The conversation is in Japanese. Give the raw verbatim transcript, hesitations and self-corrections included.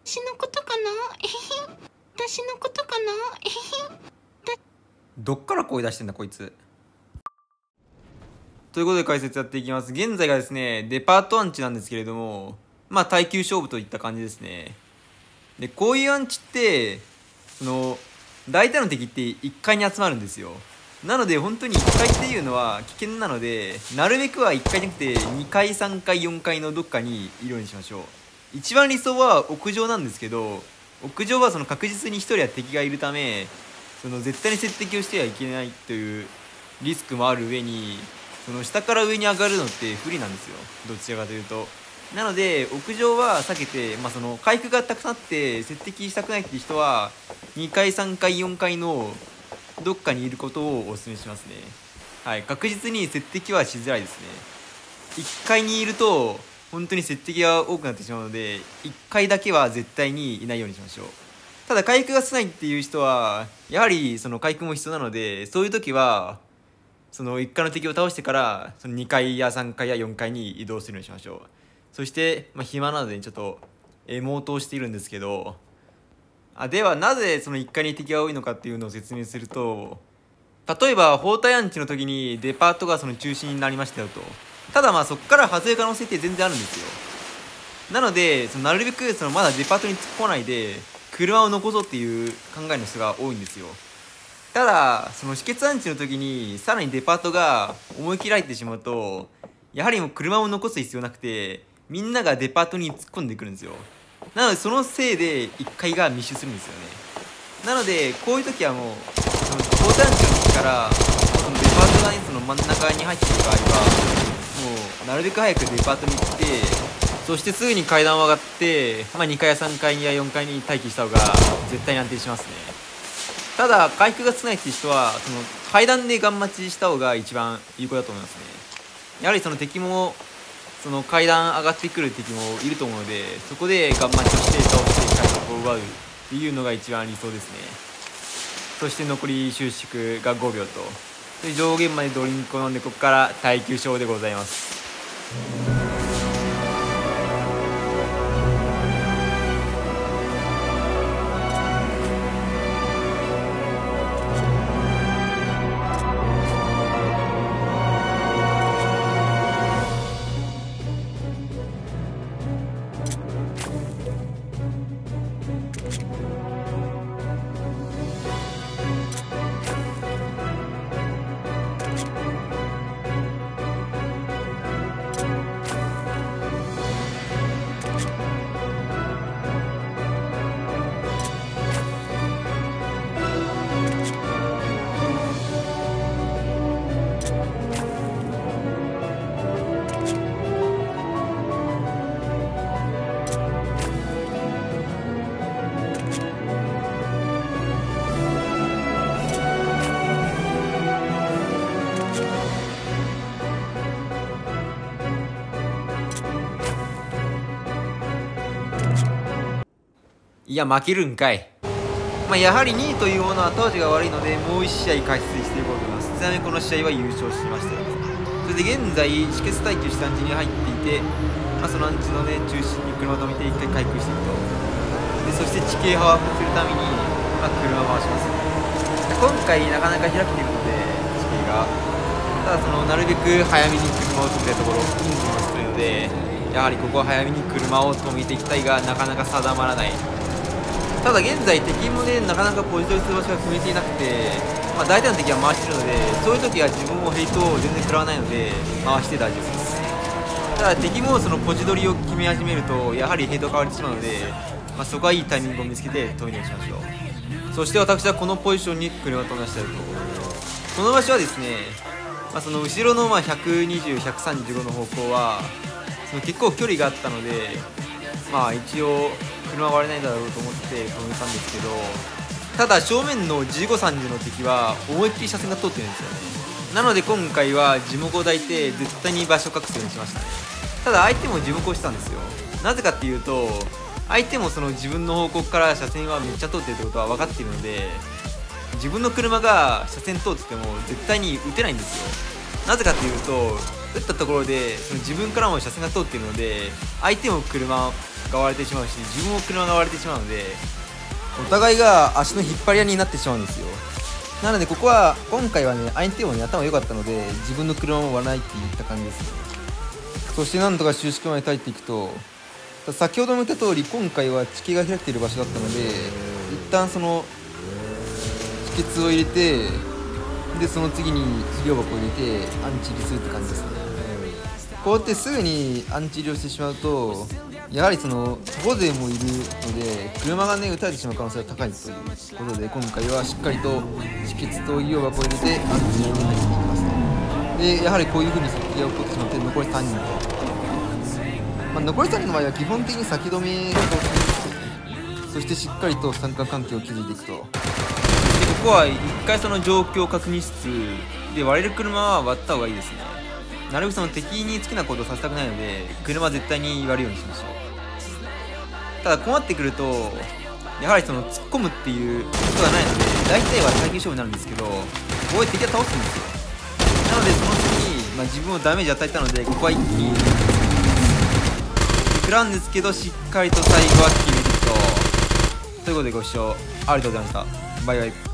私のことかなえへん。私のことかなえへん。 どっから声出してんだこいつ。ということで解説やっていきます。現在がですね、デパートアンチなんですけれども、まあ耐久勝負といった感じですね。で、こういうアンチって、その、大体の敵っていっかいに集まるんですよ。なので本当にいっかいっていうのは危険なので、なるべくはいっかいじゃなくてにかいさんかいよんかいのどっかにいるようにしましょう。一番理想は屋上なんですけど、屋上はその確実にひとりは敵がいるため、その絶対に接敵をしてはいけないというリスクもある上に、その下から上に上がるのって不利なんですよ、どちらかというと。なので屋上は避けて、まあ、その回復がたくさんあって接敵したくないっていう人はにかいさんかいよんかいのどっかにいることをお勧めしますね。はい、確実に接敵はしづらいですね。いっかいにいると本当に接敵が多くなってしまうので、いっかいだけは絶対にいないようにしましょう。ただ回復が少ないっていう人はやはりその回復も必要なので、そういう時はそのいっかいの敵を倒してからそのにかいやさんかいやよんかいに移動するようにしましょう。そして、まあ、暇なのでちょっとエモートをしているんですけど、あではなぜそのいっかいに敵が多いのかっていうのを説明すると、例えば包帯アンチの時にデパートがその中心になりましたよと。ただまあそこから外れる可能性って全然あるんですよ。なのでそのなるべくそのまだデパートに突っ込まないで車を残そうっていう考えの人が多いんですよ。ただその止血アンチの時にさらにデパートが思い切られてしまうと、やはりもう車を残す必要なくてみんながデパートに突っ込んでくるんですよ。なのでそのせいでいっかいが密集するんですよね。なのでこういう時はもうその交代アンチの時からそのデパートがその真ん中に入っている場合はもうなるべく早くデパートに行って、そしてすぐに階段を上がって、まあ、にかいやさんかいやよんかいに待機した方が絶対に安定しますね。ただ回復が少ないっていう人はその階段でガン待ちした方が一番有効だと思いますね。やはりその敵もその階段上がってくる敵もいると思うので、そこでガン待ちをして倒して回復を奪うっていうのが一番理想ですね。そして残り収縮がごびょうと、で上限までドリンクを飲んでここから耐久勝でございます。いや負けるんかい。まあ、やはりにいというものは後味が悪いので、もういち試合開始していこうと思います。ちなみにこの試合は優勝しましたよ。それで現在止血耐久したアンチに入っていて、まあ、そのアンチのね中心に車を止めていっかい回復していくと。でそして地形把握するために、まあ、車を回します。今回なかなか開けているので地形が、ただそのなるべく早めに車を止めたいところ人数も少ないので、やはりここは早めに車を止めていきたいがなかなか定まらない。ただ現在敵もねなかなかポジションする場所が決めていなくて、まあ、大体の敵は回してるので、そういう時は自分もヘイトを全然食らわないので回して大丈夫です。ただ敵もそのポジ取りを決め始めるとやはりヘイト変わってしまうので、まあ、そこはいいタイミングを見つけて止めにしましょう。そして私はこのポジションに車を止めましたよと。この場所はですね、まあ、その後ろのまあひゃくにじゅう、ひゃくさんじゅうごの方向はその結構距離があったので、まあ一応車は割れないだろうと思って止めたんですけど、ただ正面のじゅうご、さんじゅうの敵は思いっきり車線が通ってるんですよね。なので今回は地獄を抱いて絶対に場所隠すようにしましたね。ただ相手も地獄をしてたんですよ。なぜかっていうと相手もその自分の方向から車線はめっちゃ通ってるってことは分かっているので、自分の車が車線通ってても絶対に撃てないんですよ。なぜかっていうと撃ったところでその自分からも車線が通っているので、相手も車が割れてしまうし自分も車が割れてしまうので、お互いが足の引っ張り合いになってしまうんですよ。なのでここは今回はね、相手もね頭良かったので自分の車も割らないっていった感じですね。そしてなんとか収縮まで帰っていくと、先ほども言った通り今回は地形が開けている場所だったので、一旦その止血を入れて、でその次に医療箱を入れてアンチ入りするって感じですね。こうやってすぐにアンチ入りをしてしまうと、やはりその徒歩勢もいるので車がね撃たれてしまう可能性が高いということで、今回はしっかりと止血と医療箱を入れてアンチ入りに入っていきますと。でやはりこういう風に先が起こってしまって残りさんにんと、まあ、残りさんにんの場合は基本的に先止めがこうするんですけどね。そしてしっかりと三角関係を築いていくと、ここは一回その状況を確認しつつで、割れる車は割った方がいいですね。なるべくその敵に好きなことをさせたくないので車は絶対に割るようにしましょう。ただ困ってくるとやはりその突っ込むっていうことがないので、大体は耐久勝負になるんですけど、ここで敵は倒すんですよ。なのでその次に、まあ、自分をダメージ与えたのでここは一気に食らうんですけど、しっかりと最後は決めていくと。ということでご視聴ありがとうございました。バイバイ。